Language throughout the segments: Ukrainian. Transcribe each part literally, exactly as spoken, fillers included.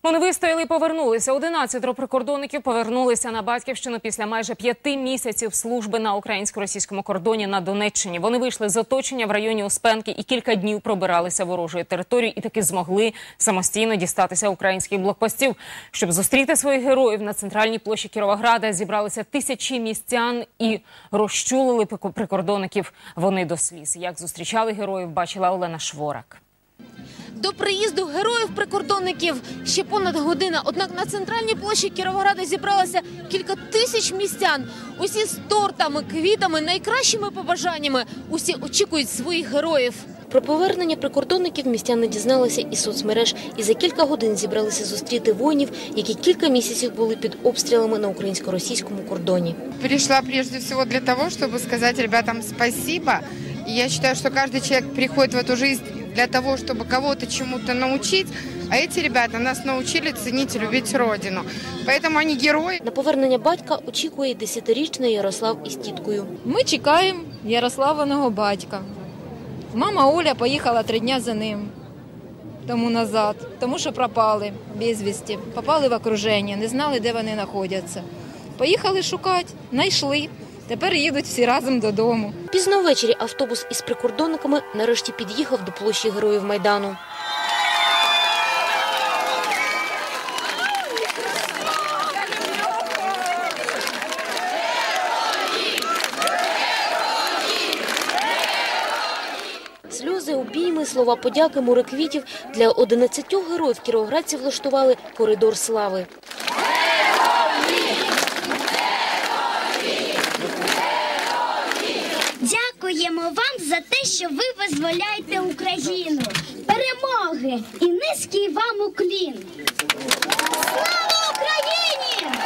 Вони вистояли і повернулися. Одинадцятеро прикордонників повернулися на Батьківщину після майже п'яти місяців служби на українсько-російському кордоні на Донеччині. Вони вийшли з оточення в районі Успенки і кілька днів пробиралися ворожою територією і таки змогли самостійно дістатися українських блокпостів. Щоб зустріти своїх героїв, на центральній площі Кіровограда зібралися тисячі містян і розчулили прикордонників вони до сліз. Як зустрічали героїв, бачила Олена Шворак. До приїзду героїв-прикордонників ще понад година. Однак на центральній площі Кіровограда зібралося кілька тисяч містян. Усі з тортами, квітами, найкращими побажаннями. Усі очікують своїх героїв. Про повернення прикордонників містяни дізналися із соцмереж і за кілька годин зібралися зустріти воїнів, які кілька місяців були під обстрілами на українсько-російському кордоні. Прийшла прежде всего для того, щоб сказати ребятам спасибо. И я считаю, что каждый человек приходит в эту жизнь для того, чтобы кого-то чему-то научить, а эти ребята нас научили ценить и любить Родину. Поэтому они герої. На повернення батька очікує десятирічний Ярослав із тіткою. Ми чекаємо Ярославиного батька. Мама Оля поїхала три дні за ним тому назад, тому що пропали безвісті, попали в окруження, не знали, де вони знаходяться. Поїхали шукати, знайшли. Тепер їдуть всі разом додому. Пізно ввечері автобус із прикордонниками нарешті під'їхав до площі Героїв Майдану. Сльози, обійми, слова подяки, море квітів. Для одинадцятьох героїв кіровоградці влаштували коридор слави. Дякуємо вам за те, що ви визволяєте Україну. Перемоги і низький вам уклін. Слава Україні!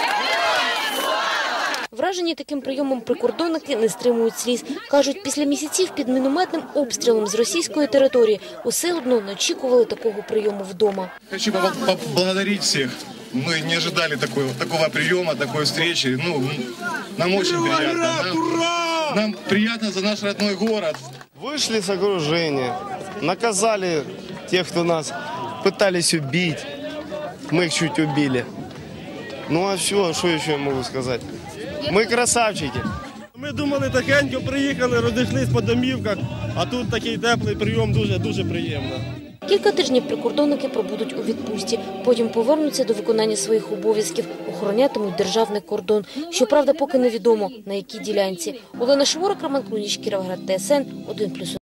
Вражені таким прийомом прикордонники не стримують сліз. Кажуть, після місяців під мінометним обстрілом з російської території усе одно не очікували такого прийому вдома. Хочу поблагодарить всіх. Мы не ожидали такого, такого приема, такой встречи. Ну, нам очень приятно. Нам, нам приятно за наш родной город. Вышли с окружения, наказали тех, кто нас пытались убить. Мы их чуть убили. Ну а все, что еще я могу сказать? Мы красавчики. Ми думали, тихенько приїхали, розійшлись по домівках, а тут такий теплий прийом, дуже-дуже приємно. Кілька тижнів прикордонники пробудуть у відпустці, потім повернуться до виконання своїх обов'язків, охоронятимуть державний кордон. Щоправда, поки невідомо, на якій ділянці. Олена Шворак, Роман Клуніч, Кіровоград, Т С Н, один плюс один.